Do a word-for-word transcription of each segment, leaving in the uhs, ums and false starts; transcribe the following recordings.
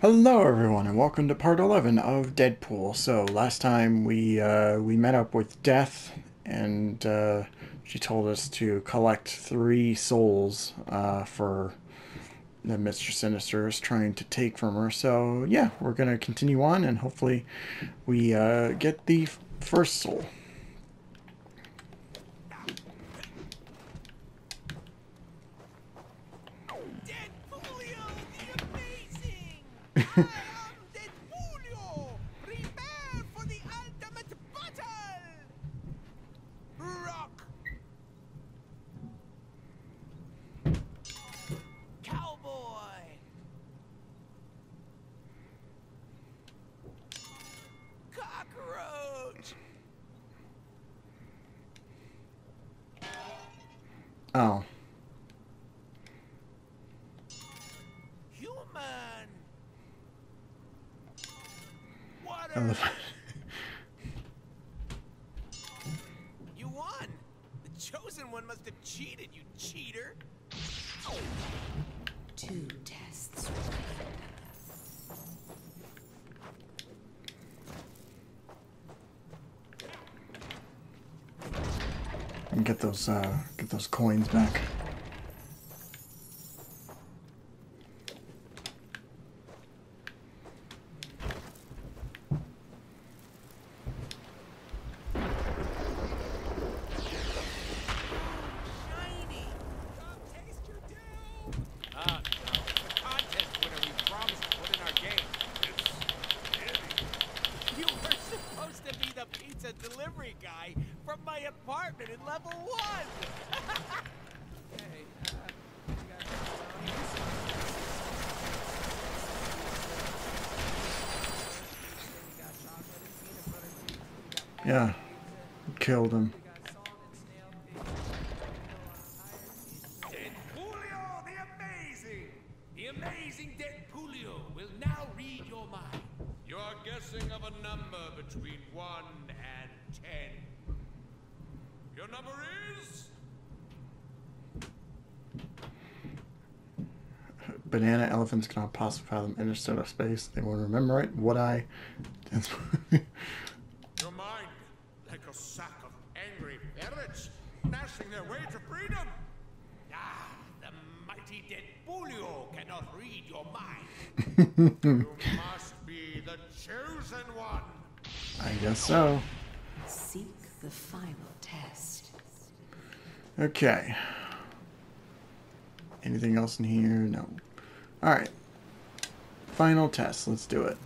Hello everyone and welcome to part eleven of Deadpool. So last time we uh, we met up with Death and uh, she told us to collect three souls uh, for that Mister Sinister is trying to take from her. So yeah, we're going to continue on and hopefully we uh, get the first soul. Deadpoolio the Amazing! I am Deadpoolio! Prepare for the ultimate battle! Rock! Cowboy! Cockroach! Oh. Human! Water! Elephant. You won! The chosen one must have cheated, you cheater! Two tests. And get those uh, get those coins back. Shiny! Come taste your doom! Ah, no. The contest winner we promised to put in our game. You were supposed to be the pizza delivery guy from my apartment in level one! Hey, uh, you got Yeah, killed him. Deadpoolio the Amazing! The amazing Deadpoolio will now read your mind. You are guessing of a number between one and ten. Your number is... Banana elephants cannot possibly fathom interstellar space. They won't remember it. What I... Your mind, like a sack of angry ferrets, gnashing their way to freedom. Ah, the mighty Deadpoolio cannot read your mind. You must be the chosen one. I guess so. Seek the final test. Okay. Anything else in here? No. Alright. Final test. Let's do it.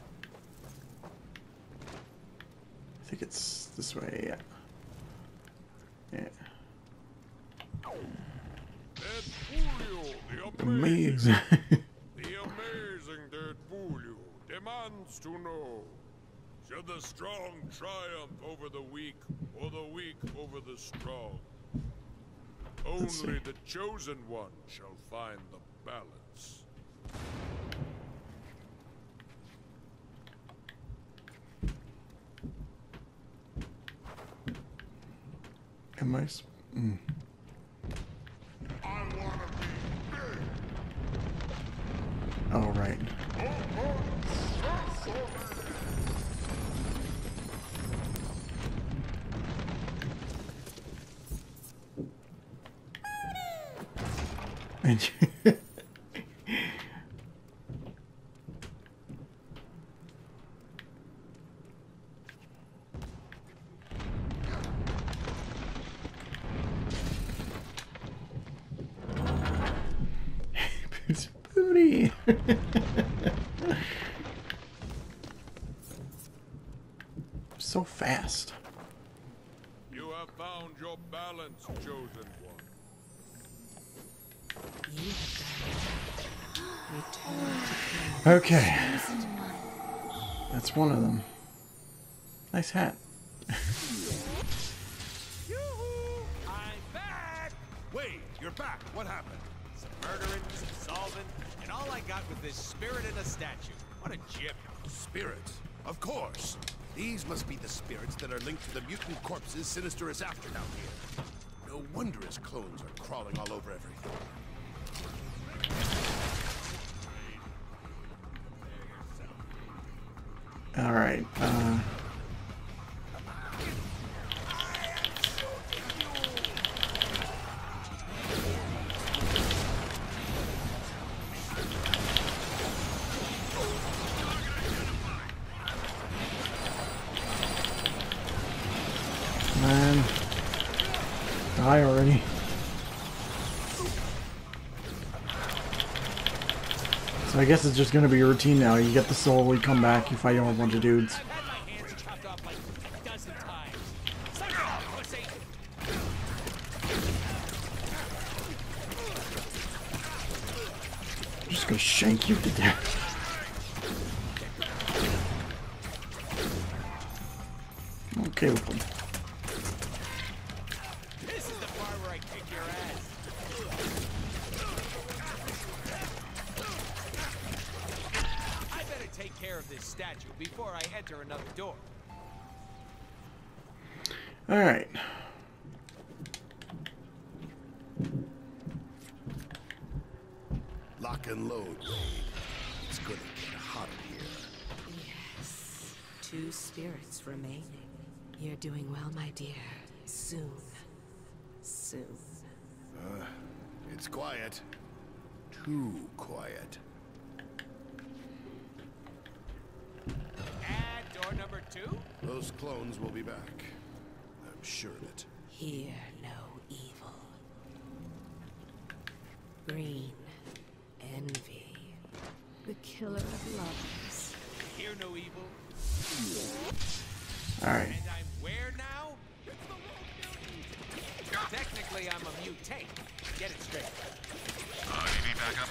I think it's this way. Yeah. Yeah. Deadpoolio, the Amazing. The amazing Deadpoolio demands to know, should the strong triumph over the weak, or the weak over the strong? Let's see. Only the chosen one shall find the balance. Am I... s- Mm. I wanna be big. Oh, right. And you- It's booty. So fast. You have found your balance, chosen one. You have done it. Return to play. Okay. That's one of them. Nice hat. Yoo-hoo! I'm back! Wait, you're back. What happened? Some murdering, some solving, and all I got was this spirit in a statue. What a jip. Spirits? Of course. These must be the spirits that are linked to the mutant corpses Sinister is after down here. No wonder his clones are crawling all over everything. All right. Uh, man, die already. So I guess it's just gonna be a routine now. You get the soul, you come back, you fight a whole bunch of dudes. I've had my hands chopped off like a dozen times. Suck it up, pussy! I'm just gonna shank you to death. I'm okay with them. This is the part where I kick your ass. I better take care of this statue before I enter another door. All right. Lock and load, Wade. It's gonna get hot in here. Yes. Two spirits remaining. You're doing well, my dear. Soon. Soon. Uh, it's quiet. Too quiet. And door number two? Those clones will be back. I'm sure of it. Hear no evil. Green. Envy. The killer of lovers. Hear no evil. All right. And I'm where now? Technically, I'm a mutate. Get it straight. Uh, E V backup.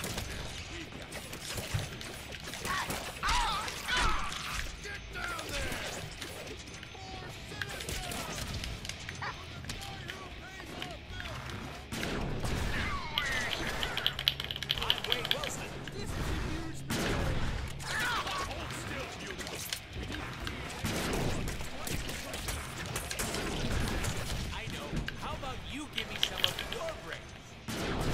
I'm Wade Wilson. This is a huge Hold still, mutants. I know. How about you give me some of your brains?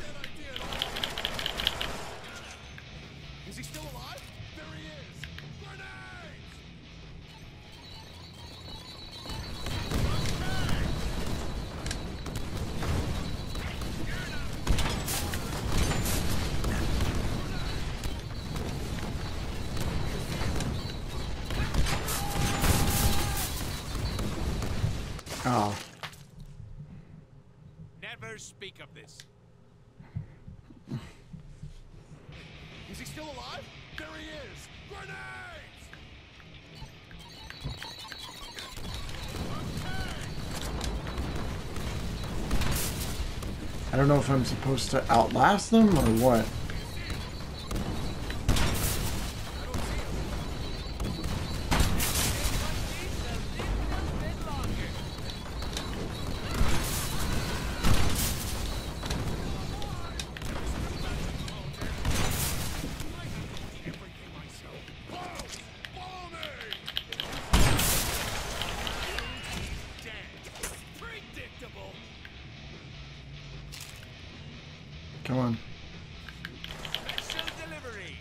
Is he still alive? There he is! Grenades! Oh. Never speak of this. Is he still alive? There he is! Grenades! I don't know if I'm supposed to outlast them or what. Predictable. Come on. Special delivery.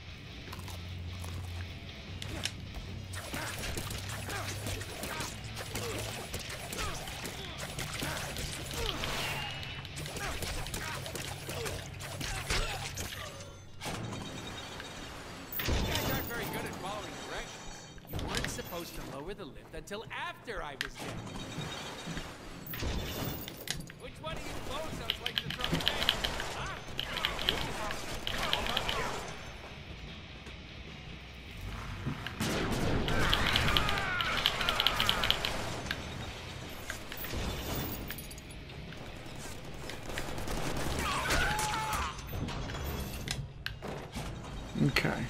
You guys aren't very good at following directions. You weren't supposed to lower the lift until after I was dead. Which one of you bozos likes to throw things? Huh? Okay.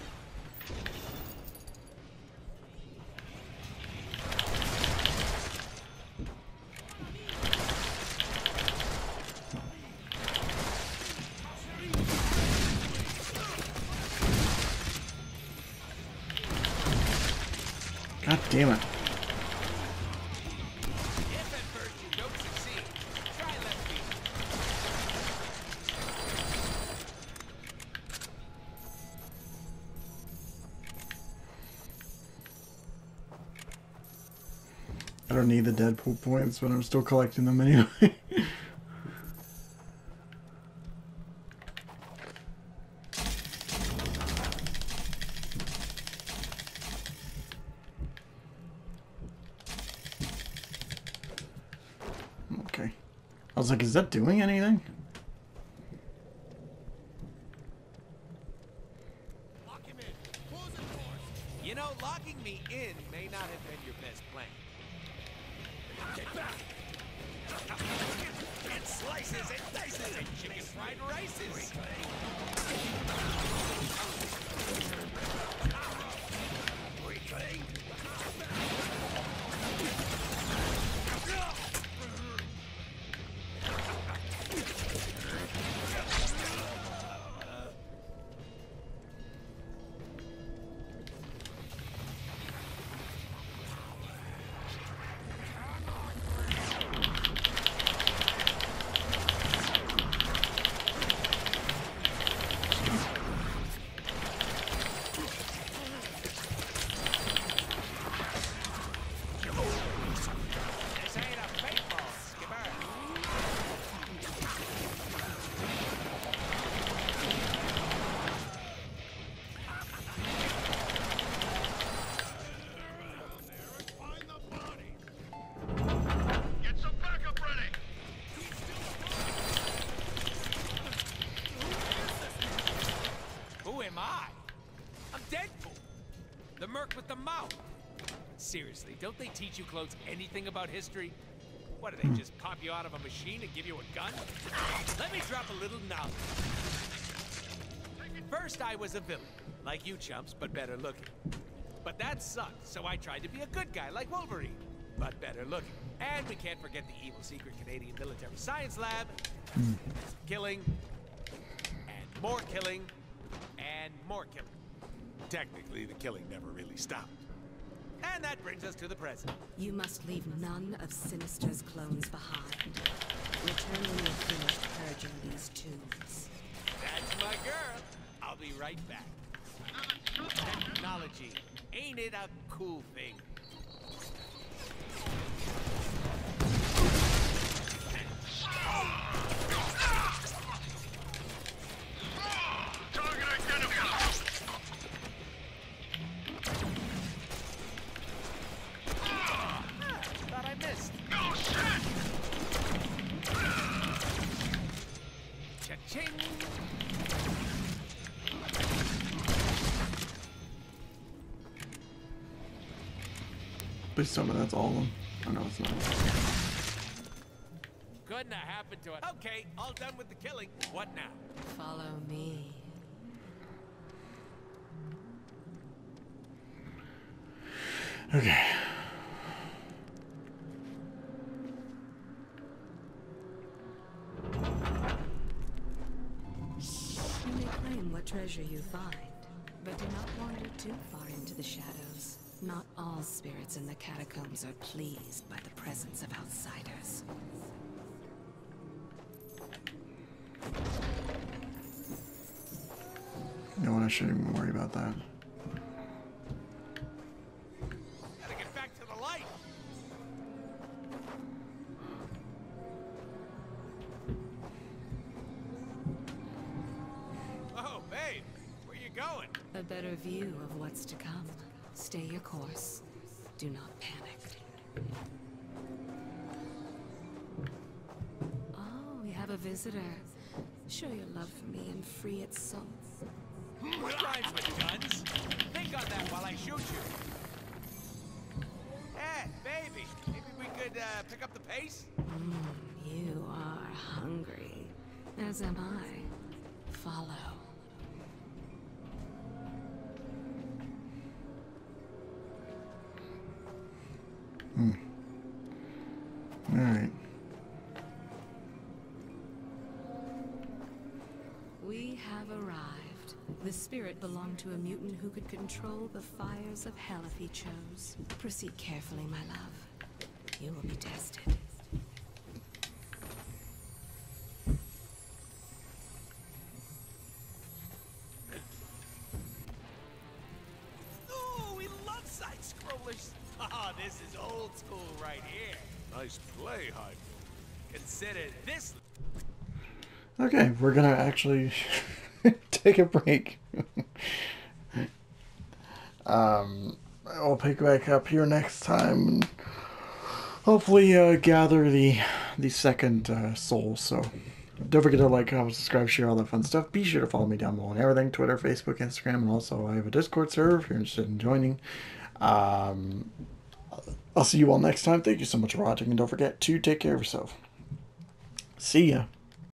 God damn it. If at first you don't succeed, try left feet. I don't need the Deadpool points, but I'm still collecting them anyway. Okay. I was like, is that doing anything? Lock him in. Close the doors. You know, locking me in may not have been your best plan. Get back! It slices and dices and chicken fried rices. With the mouth. Seriously, don't they teach you clones anything about history? What, do they just pop you out of a machine and give you a gun? Let me drop a little knowledge. First, I was a villain, like you chumps, but better looking. But that sucked, so I tried to be a good guy like Wolverine, but better looking. And we can't forget the evil secret Canadian military science lab. Killing, and more killing, and more killing. Technically, the killing never really stopped. And that brings us to the present. You must leave none of Sinister's clones behind. Return when you're finished purging these tombs. That's my girl. I'll be right back. Technology. Ain't it a cool thing? Target identified. Thought I missed. No shit! Cha-ching! Please tell me that's all of them. Oh no, it's not. Couldn't have happened to it. Okay, all done with the killing. What now? Follow me. Okay. You may claim what treasure you find, but do not wander too far into the shadows. Not all spirits in the catacombs are pleased by the presence of outsiders. You know what? I shouldn't even worry about that. Gotta get back to the light. Oh, babe, where you going? A better view of what's to come. Stay your course. Do not panic. Oh, we have a visitor. Show your love for me and free its soul. What rhymes with guns? Think on that while I shoot you. Eh, baby, maybe we could uh, pick up the pace? Mm, you are hungry, as am I. Follow. Hmm. All right. We have arrived. The spirit belonged to a mutant who could control the fires of hell if he chose. Proceed carefully, my love. You will be tested. Ooh, we love side-scrollers. Ah, this is old school right here. Nice play, Hyde. Consider this. Okay, we're gonna actually take a break. um, I'll pick back up here next time and hopefully uh, gather the the second uh, soul. So don't forget to like, comment, subscribe, share, all that fun stuff. Be sure to follow me down below on everything: Twitter, Facebook, Instagram, and also I have a Discord server if you're interested in joining. Um, I'll see you all next time. Thank you so much for watching, and don't forget to take care of yourself. See ya.